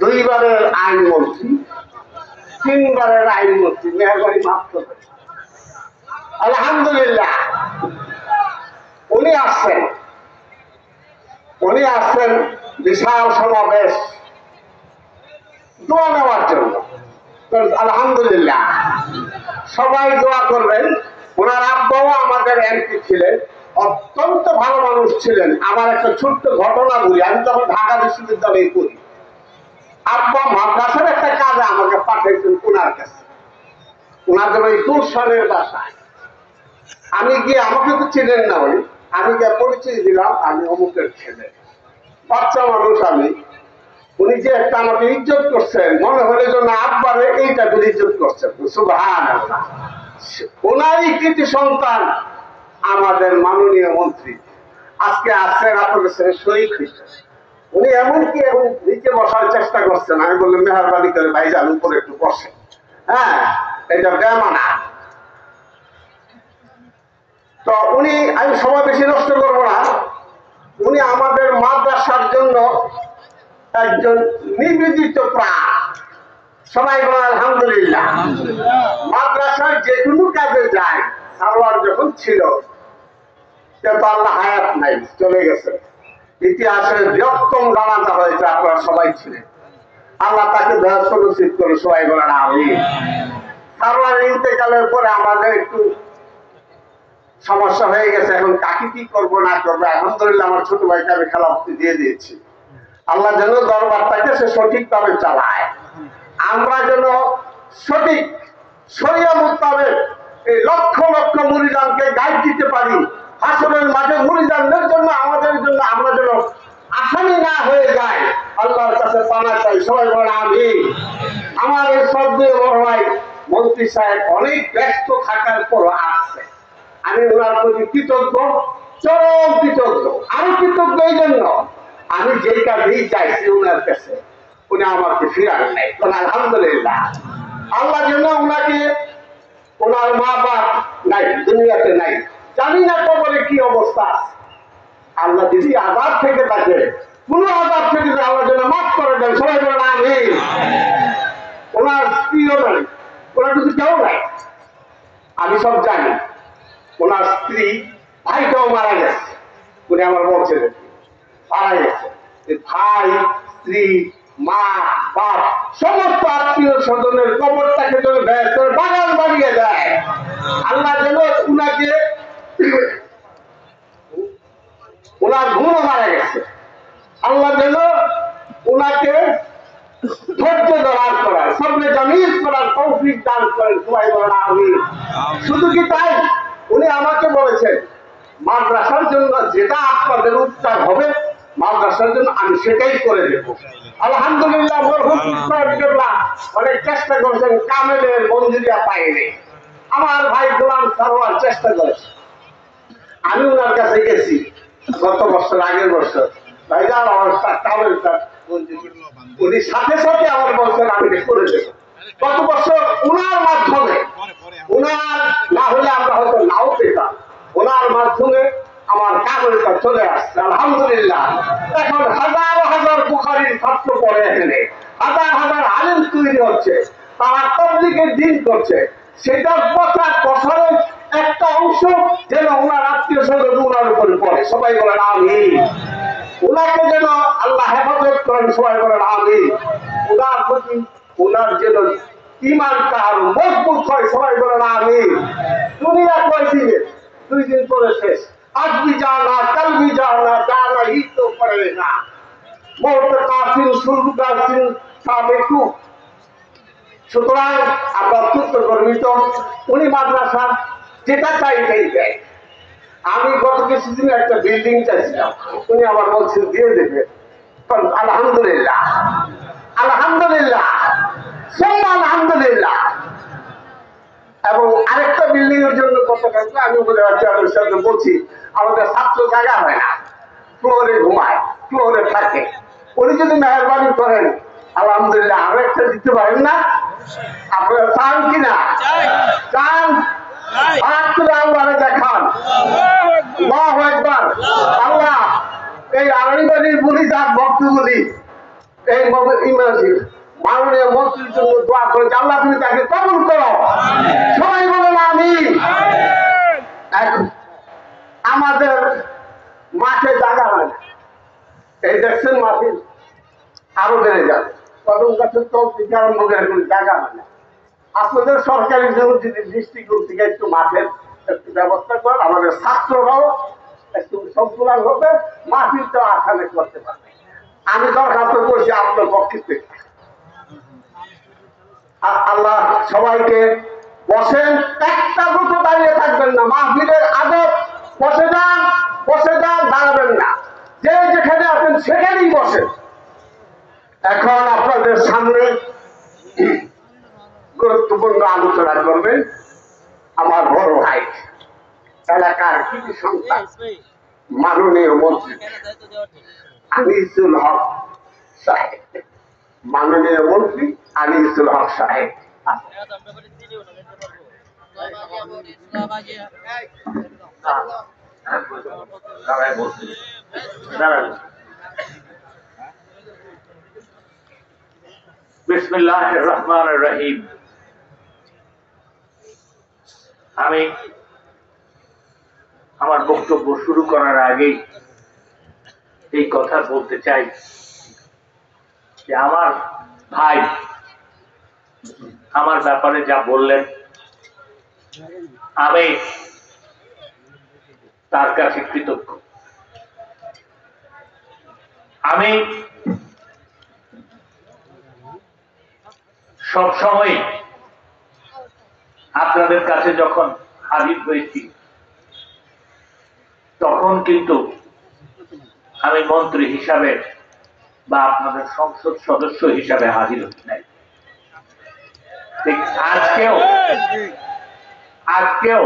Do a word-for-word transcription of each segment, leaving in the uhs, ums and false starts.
দুইবারের আইনমন্ত্রী, তিনবারের আইনমন্ত্রী, মেহরবানি মাফ করবেন। আলহামদুলিল্লাহ উনি আসছেন, উনি আসছেন বিশাল সমাবেশ দোয়া নেওয়ার জন্য। আলহামদুলিল্লাহ সবাই দোয়া করবেন। ওনার আব্বাও আমাদের এমপি ছিলেন, অত্যন্ত ভালো মানুষ ছিলেন। আমার একটা ছোট্ট ঘটনা বলি, আমি তখন ঢাকা বিশ্ববিদ্যালয়ে পড়ি। আব্বা মাদ্রাসার একটা কাজে আমাকে পাঠাইছেন ওনার কাছে, ওনাদের ওই গুলশানের বাসায়। আমি গিয়ে, আমাকে তো চিনেন না উনি, আমি গিয়ে পরিচয় দিলাম আমি অমুকের ছেলে, বাচ্চা মানুষ আমি। উনি যে একটা আমাকে ইজ্জত করছেন, মনে হলে যেন আব্বারে এইটা করে ইজ্জত করছেন। সুবহানাল্লাহ। ওনারই কৃতি সন্তান আমাদের মাননীয় মন্ত্রী আজকে আসছেন আপনাদের সাথে শরীর হয়েছে। উনি এমনকি এখন নিচে বসার চেষ্টা করছেন। আমি বললাম মেহরবানি করে ভাইজান উপরে একটু বসে, হ্যাঁ এটা বেমানা। তো উনি, আমি সময় বেশি নষ্ট করবো না, উনি আমাদের মাদ্রাসার জন্য একজন নিবেদিত প্রাণ। সবাই বলেন আলহামদুলিল্লাহ। মাদ্রাসায় যে কোনো কাজে যায়, সারোয়ার যখন ছিল তো আল্লাহ হায়াত নাই, চলে গেছে। ইতিহাসে বৃহত্তম জানাজা হয়েছে, আপনারা সবাই ছিলেন। আল্লাহ তাকে বেহেশত নসিব করে, সবাই বলেন আমিন। সারোয়ার ইন্তেকালের পরে আমাদের একটু সমস্যা হয়ে গেছে, এখন কাকে কি করবো না করবো। আলহামদুলিল্লাহ আমার ছোট ভাইকে আমি খেলাফতি দিয়ে দিয়েছি। আল্লাহ যেন দরবারটাকে সে সঠিকভাবে চালায়, আমরা যেন সঠিক শরিয়া মোতাবেক এই লক্ষ লক্ষ মুরিদানকে গাইড দিতে পারি। হাসরের মাঝে মুরিদানদের জন্য, আমাদের জন্য আমরা যেন আসামি না হয়ে যায়, আল্লাহর কাছে পানা চাই। সবাই বলেন আমিন। আমার এই সব দিয়ে বড় ভাই মন্ত্রী সাহেব অনেক ব্যস্ত থাকার পর আসছে। আমি ওনার প্রতি কৃতজ্ঞ, চরম কৃতজ্ঞ। আমি কৃতজ্ঞ এই জন্য, আমি যেই কাজেই চাইছি ওনার কাছে, উনি আমাকে ফিরান নাই। আলহামদুলিল্লাহ। আল্লাহ যেন ওনাকে, ওনার মা বাপ নাই, দুনিয়াতে নাই, জানি না কবরে কি অবস্থা। আল্লাহ যদি আযাব থেকে থাকে, কোন আযাব থেকে আল্লাহ যেন মাফ করে দেন। সবাই বলেন আমিন। ওনার স্ত্রীও নাই, ওনার কিছু কেউ নাই, আমি সব জানি। ওনার স্ত্রী ভাইটাও মারা গেছে, উনি আমার বলছেন মারা গেছে। ভাই, স্ত্রী, মা, বাপ, সমস্ত আত্মীয় স্বজনের কবরটাকে যেন বাগান বানিয়ে দেয়। আল্লাহ যেন উনাকে, ওনার গুণও মারা গেছে, আল্লাহ যেন উনাকে ধৈর্য ধারণ করার, সামনে জামিল করার তৌফিক দান করেন। সবাই বলেন আমিন। শুধু কি তাই, উনি আমাকে বলেছেন মাদ্রাসার জন্য যেটা আপনাদের উপকার হবে, মাদ্রাসার জন্য আমি সেটাই করে দেব। আলহামদুলিল্লাহ অনেক চেষ্টা করেছেন, কামেলের মঞ্জুরিয়া পাইনি। আমার ভাই গোলাম সারোয়ার চেষ্টা করেছে, আমি ওনার কাছে গেছি গত বছর, আগের বছর, ভাই যান আমার কামেলটা মঞ্জুরি, উনি সাথে সাথে আমার বলছেন আমি করে দেব। গত বছর ওনার মাধ্যমে, ওনার না হলে আমরা হয়তো নাও পেতাম, ওনার মাধ্যমে আমার কাগজটা চলে আসছে। আলহামদুলিল্লাহ। এখন হাজার হাজার বুখারীর ছাত্র পড়ে, এখানে হাজার হাজার আলেম তৈরি হচ্ছে, তারা তাবলীগের দিন করছে। সেটার প্রচার প্রসারের একটা অংশ যেন ওনার আত্মীয় স্বজন ওনার উপরে পড়ে। সবাই বলেন আমিন। ওনাকে যেন আল্লাহ হেফাজত করেন। সবাই বলেন আমিন। ওনার প্রতি ওনার যেন ঈমানটা আরো মজবুত হয়। সবাই বলেন আমিন। দুনিয়া কয় দিনে, দুই দিন পরে শেষ। আজ भी जाना, कल भी जाना, जाना ही तो पड़ेगा। मौत का फिर शुरू का फिर साबितु। সুতরাং আমরা অত্যন্ত গর্বিত। উনি মাদ্রাসা যেটা চাই সেই দেয়। আমি গত কিছুদিন একটা বিল্ডিং চাইছিলাম, উনি আবার বলছেন দিয়ে দেবে। আলহামদুলিল্লাহ, আলহামদুলিল্লাহ, আলহামদুলিল্লাহ। এবং আরেকটা বিল্ডিং এর জন্য কত টাকা আমি বলছি, আমাদের ছাত্র জায়গা হয় না, ফ্লোরে ঘুমায়, ফ্লোরে থাকে। উনি যদি মেহরবানি করেন আলহামদুলিল্লাহ আরো একটা দিতে পারেন না? আপনারা চান কিনা? চান? আল্লাহ দেখান। আল্লাহ এই আড়াইবাড়ির বলি যার ভক্তগুলি এই মাননীয় মন্ত্রীর জন্য দোয়া করে আল্লাহ তুমি তাকে কবুল করো, সবাই বলেন আমিন। আমাদের মাঠে জায়গা হয় না, এই দেখছেন মাঠে আরো বেড়ে যাবে, কদম গাছের তল থেকে আরম্ভ করে কোনো জায়গা হয় না। আপনাদের সরকারি জন্য যদি দৃষ্টিকোণ থেকে একটু মাঠের একটু ব্যবস্থা করেন, আমাদের ছাত্ররাও একটু সন্তুলন হবে, মাটির আসানে করতে পারবে। আমি দরখাস্ত করছি আপনার পক্ষে থেকে। আল্লাহ সবাইকে বসেন, একটা দুটো দাঁড়িয়ে থাকবেন না, মাহফিলের আদব বসে যান, বসে যান, দাঁড়াবেন না, যে যেখানে আছেন সেখানেই বসেন। এখন আপনাদের সামনে গুরুত্বপূর্ণ আলোচনা করবেন আমার বড় ভাই, এলাকার কৃতি সন্তান, মাননীয় মন্ত্রী আনিসুল হক সাহেব, মাননীয় মন্ত্রী আনিসুল হক সাহেব। বিসমিল্লাহির রহমানির রহিম। আমি আমার বক্তব্য শুরু করার আগেই এই কথা বলতে চাই যে আমার ভাই আমার ব্যাপারে যা বললেন, আমি তার কাছে কৃতজ্ঞ। আমি সব সময় আপনাদের কাছে যখন হাজির হয়েছি তখন কিন্তু আমি মন্ত্রী হিসাবে বা আপনাদের সংসদ সদস্য হিসাবে হাজির হই নাই। ঠিক আজকেও আজকেও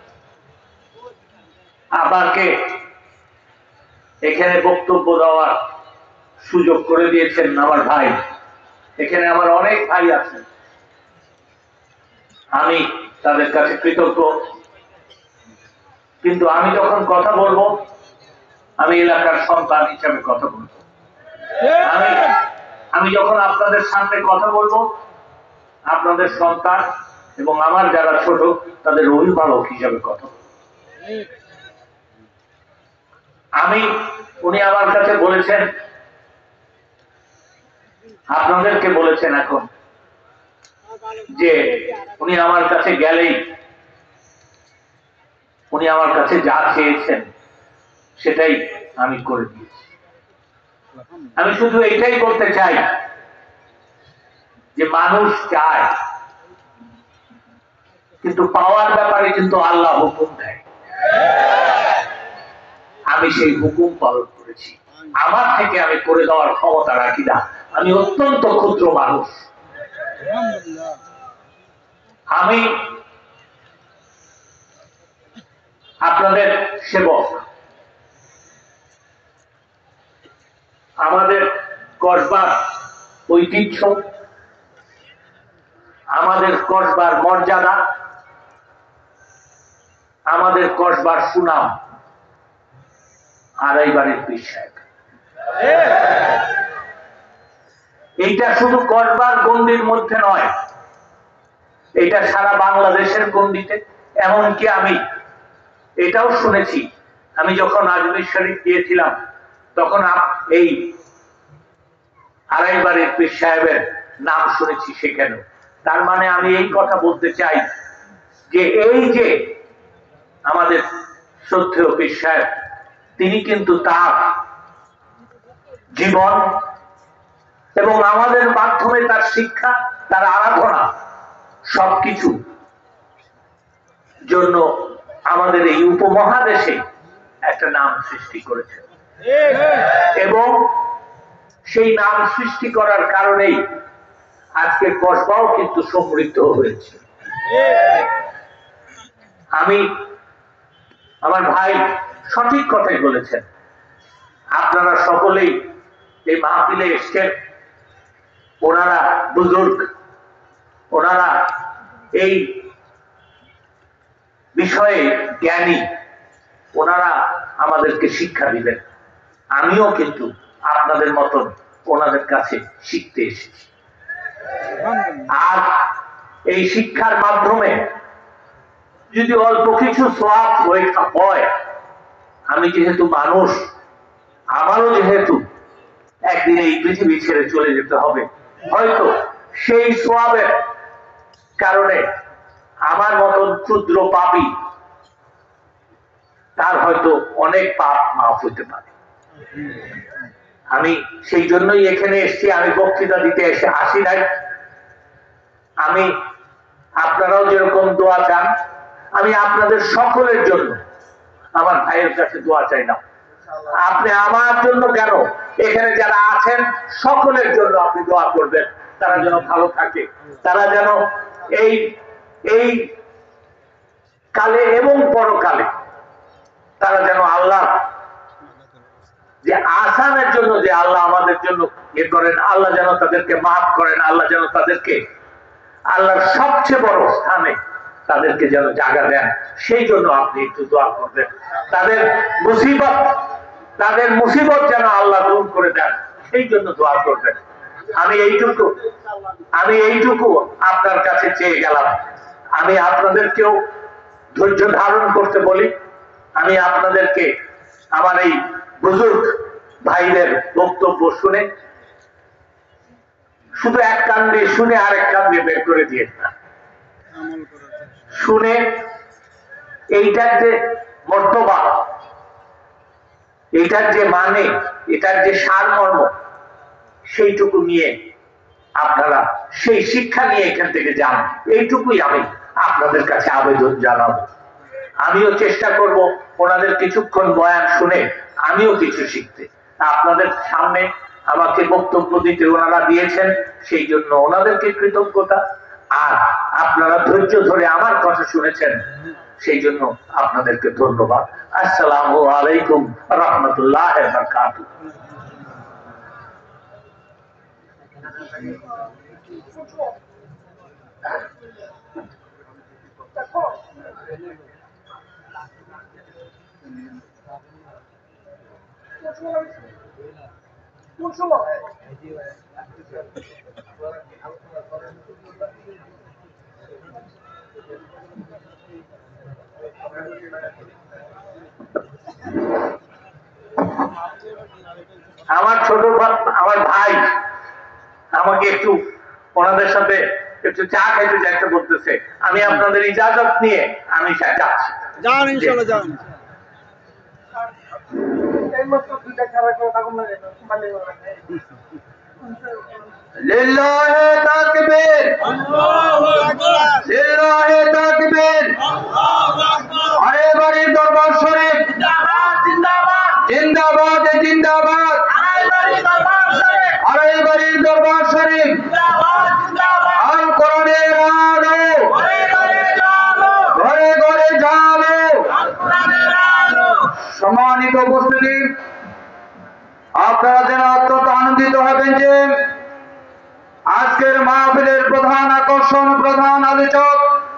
আমাকে এখানে বক্তব্য দেওয়ার সুযোগ করে দিয়েছেন আমার ভাই। এখানে আমার অনেক ভাই আছেন, আমি তাদের কাছে কৃতজ্ঞ। কিন্তু আমি যখন কথা বলবো, আমি এলাকার সন্তান হিসাবে কথা বলবো। আমি আমি যখন আপনাদের সামনে কথা বলবো, আপনাদের সন্তান এবং আমার যারা ছোট তাদের অভিভাবক হিসাবে কথা বলবো। আমি উনি আমার কাছে বলেছেন, আপনাদেরকে বলেছেন এখন যে উনি আমার কাছে গেলেই উনি আমার কাছে যা চেয়েছেন সেটাই আমি করে দিয়েছি। আমি শুধু এইটাই বলতে চাই যে মানুষ চায়, কিন্তু পাওয়ার ব্যাপারে কিন্তু আল্লাহ হুকুম দেয়। আমি সেই হুকুম পালন করেছি। আমার থেকে আমি করে দেওয়ার ক্ষমতা রাখি না, আমি অত্যন্ত ক্ষুদ্র মানুষ। আমি আপনাদের সেবক। আমাদের কসবার ঐতিহ্য, আমাদের কসবার মর্যাদা, আমাদের কসবার সুনাম আড়াইবাড়ির পীর সাহেব। এইটা শুধু কসবার গণ্ডির মধ্যে নয়, এটা সারা বাংলাদেশের গণ্ডিতে। এমনকি আমি এটাও শুনেছি, আমি যখন আজমির শরীফ গিয়েছিলাম তখন এই আড়াইবাড়ির পীর সাহেবের নাম শুনেছি সেখানে। তার মানে আমি এই কথা বলতে চাই যে এই যে আমাদের শ্রদ্ধেয় পীর সাহেব, তিনি কিন্তু তার জীবন এবং আমাদের মাধ্যমে তার শিক্ষা, তার আরাধনা সবকিছু জন্য আমাদের এই উপমহাদেশে একটা নাম সৃষ্টি করেছে। এবং সেই নাম সৃষ্টি করার কারণেই আজকে কসবাও কিন্তু সমৃদ্ধ হয়েছে। আমি আমার ভাই সঠিক কথাই বলেছেন, আপনারা সকলেই এই মাহফিলে এসছেন, ওনারা বুজুর্গ, ওনারা এই বিষয়ে জ্ঞানী, ওনারা আমাদেরকে শিক্ষা দিবেন। আমিও কিন্তু আপনাদের মতন ওনাদের কাছে শিখতে এসেছি। আর এই শিক্ষার মাধ্যমে যদি অল্প কিছু সওয়াব হয়, আমি যেহেতু মানুষ, আমারও যেহেতু একদিন এই পৃথিবী ছেড়ে চলে যেতে হবে, হয়তো সেই সওয়াবের কারণে আমার মতন ক্ষুদ্র পাপী তার হয়তো অনেক পাপ মাফ হতে পারে। আমি সেই জন্যই এখানে এসেছি। আমি বক্তৃতা দিতে এসে আসি নাই। আমি আপনারাও যেরকম দোয়া চান, আমি আপনাদের সকলের জন্য আমার ভাইয়ের কাছে দোয়া চাই না। আপনি আমার জন্য কেন, এখানে যারা আছেন সকলের জন্য আপনি দোয়া করবেন, তারা যেন ভালো থাকে, তারা যেন এই এই কালে এবং পরকালে তারা যেন আল্লাহ যে আসানের জন্য যে আল্লাহ আমাদের জন্য ইয়ে করেন, আল্লাহ যেন তাদেরকে মাফ করেন, আল্লাহ যেন তাদেরকে আল্লাহর সবচেয়ে বড় স্থানে তাদেরকে যেন জায়গা দেন, সেই জন্য আপনি একটু দোয়া করবেন। তাদের মুসিবত তাদের মুসিবত যেন আল্লাহ দূর করে দেন, সেই জন্য দোয়া করবেন। আমি এইটুকু আমি এইটুকু আপনার কাছে চেয়ে গেলাম। আমি আপনাদেরকেও ধৈর্য ধারণ করতে বলি। আমি আপনাদেরকে আমার এই বুজুর্গ ভাইদের বক্তব্য শুনে শুধু এক কান দিয়ে শুনে আরেক কান দিয়ে বের করে দিয়ে না, শুনে এইটার যে মর্তবা, এইটার যে মানে, এটার যে সারমর্ম, সেইটুকু নিয়ে আপনারা সেই শিক্ষা নিয়ে এখান থেকে যান, এইটুকুই আমি আপনাদের কাছে আবেদন জানাবো। আমিও চেষ্টা করব ওনাদের কিছুক্ষণ বয়ান শুনে আমিও কিছু শিখতে। আপনাদের সামনে আমাকে বক্তব্য দিতে ওনারা দিয়েছেন, সেই জন্য ওনাদেরকে কৃতজ্ঞতা। আর আপনারা ধৈর্য ধরে আমার কথা শুনেছেন, সেই জন্য আপনাদেরকে ধন্যবাদ। আসসালামু আলাইকুম রাহমাতুল্লাহ ওয়া বারাকাতুহু। আমার ছোট আমার ভাই আমাকে একটু ওনাদের সাথে একটু চা খাইতে যাইতে বলতেছে। আমি আপনাদের ইজাজত নিয়ে আমি যাচ্ছি। যান ইনশাআল্লাহ যান। লিল্লাহি তাকবীর, আল্লাহু আকবার, লিল্লাহি তাকবীর, আল্লাহু আকবার। আরে বাড়ির দরবার শরীফ জিন্দাবাদ জিন্দাবাদ, জিন্দাবাদ জিন্দাবাদ, আড়াই বাড়ি দরবার শরীফ, আরে বাড়ির দরবার শরীফ, জিন্দাবাদ জিন্দাবাদ। আল কোরআনের আলো ঘরে ঘরে জালো, ঘরে ঘরে জালো। আল কোরআনের আলো। সম্মানিত উপস্থিতি, আপনারা যেন অত্যন্ত আনন্দিত হবেন যে আজকের মাহফিলের প্রধান আকর্ষণ, প্রধান আলোচক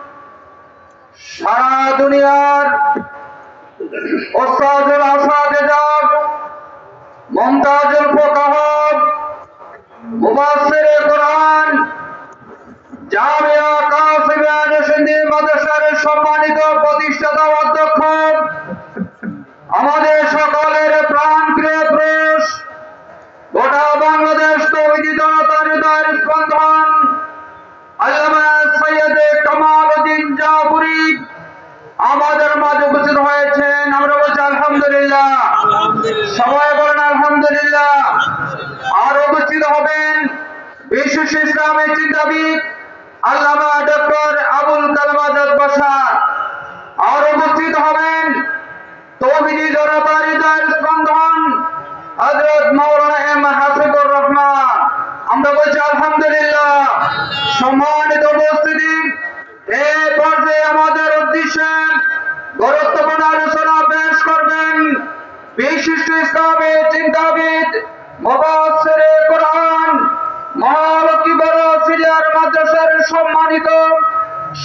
সারা দুনিয়ার ওস্তাদুল আসাদেজাত, মুমতাজুল ফুকাহা, মুফাসসিরে কোরআন, জামিয়া কাসিমিয়া নরসিংদী মাদ্রাসার সম্মানিত প্রতিষ্ঠাতা অধ্যক্ষ, আমাদের সকলের প্রাণপ্রিয় পুরুষ, গোটা বাংলাদেশ তৌহিদি জনতার হৃদয়ের স্পন্দন আল্লামা সৈয়দ কামাল উদ্দিন জাফরি আমাদের মাঝে উপস্থিত হয়েছেন। আমরা বলছি আলহামদুলিল্লাহ, সবাই বলেন আলহামদুলিল্লাহ। আর উপস্থিত হবেন বিশিষ্ট ইসলামী চিন্তাবিদ আল্লামা ডক্টর আবুল কালাম আজাদ বাশার। আর উপস্থিত হবেন তৌহিদি জনতার হৃদয়ের স্পন্দন হযরত মাওলানা এম হাফিজুর রহমান। আমরা বলছি আলহামদুলিল্লাহ। সম্মানিত উপস্থিতি, এই পর্যায়ে আমাদের উদ্দেশ্যে গুরুত্বপূর্ণ আলোচনা পেশ করবেন বিশিষ্ট ইসলামী চিন্তাবিদ, মুফাসসিরে কোরআন, মহালক্ষী বড় সিনিয়র মাদ্রাসার সম্মানিত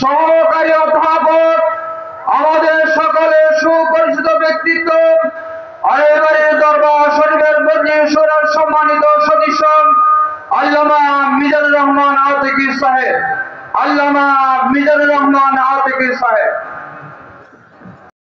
সহকারী অধ্যাপক, আমাদের সকলের সুপরিচিত ব্যক্তিত্ব আর এবারে দরবার শরীফের বদলি সুরার সম্মানিত সদস্য আল্লামা মিজানুর রহমান আতিকি সাহেব, আল্লামা মিজানুর রহমান আতিকি সাহেব।